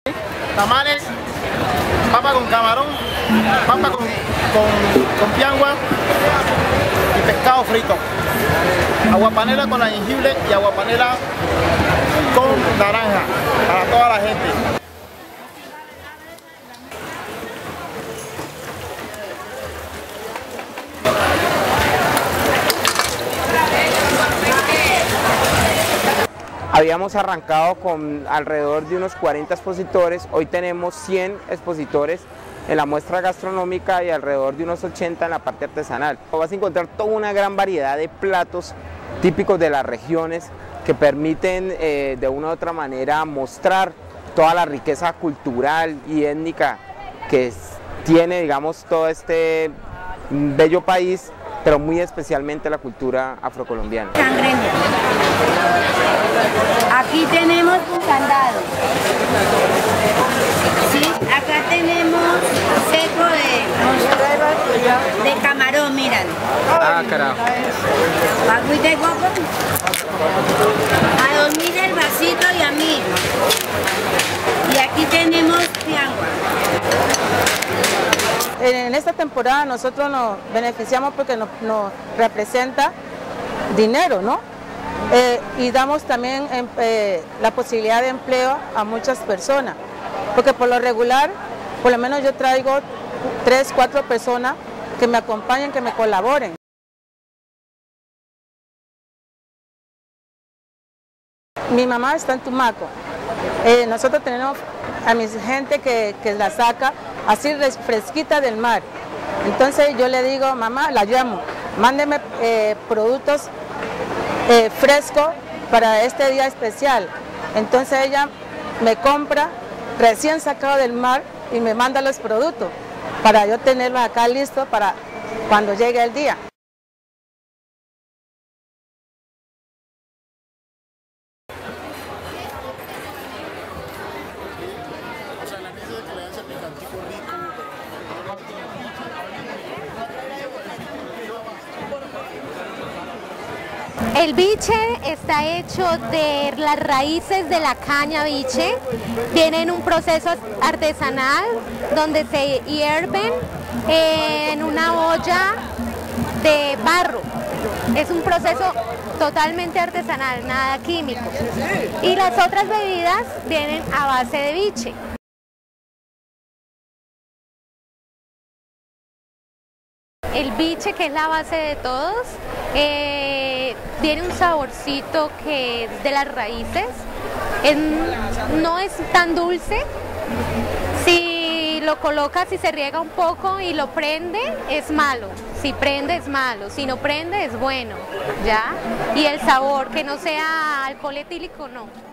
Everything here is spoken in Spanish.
Tamales, papa con camarón, papa con piangua y pescado frito. Aguapanela con la jengibre y aguapanela con naranja para toda la gente. Habíamos arrancado con alrededor de unos 40 expositores, hoy tenemos 100 expositores en la muestra gastronómica y alrededor de unos 80 en la parte artesanal. Vas a encontrar toda una gran variedad de platos típicos de las regiones que permiten de una u otra manera mostrar toda la riqueza cultural y étnica que tiene, digamos, todo este bello país, pero muy especialmente la cultura afrocolombiana. Cangrejo. Aquí tenemos un candado. Sí, acá tenemos seco de camarón, miran. Ah, carajo. Agüita de coco. A 2000 el vasito y a 1000. Y aquí tenemos piangua. En esta temporada nosotros nos beneficiamos porque nos representa dinero, ¿no? Y damos también la posibilidad de empleo a muchas personas, porque por lo regular, por lo menos yo traigo 3, 4 personas que me acompañen, que me colaboren. Mi mamá está en Tumaco. Nosotros tenemos a mi gente que la saca así fresquita del mar. Entonces yo le digo, mamá, la llamo, mándeme productos frescos para este día especial. Entonces ella me compra recién sacado del mar y me manda los productos para yo tenerlos acá listos para cuando llegue el día. El biche está hecho de las raíces de la caña biche, tienen un proceso artesanal donde se hierven en una olla de barro. Es un proceso totalmente artesanal, nada químico. Y las otras bebidas vienen a base de biche. El biche, que es la base de todos, tiene un saborcito que es de las raíces, no es tan dulce. Si lo colocas y se riega un poco y lo prende, es malo. Si prende, es malo. Si no prende, es bueno, ¿ya? Y el sabor, que no sea alcohol etílico, no.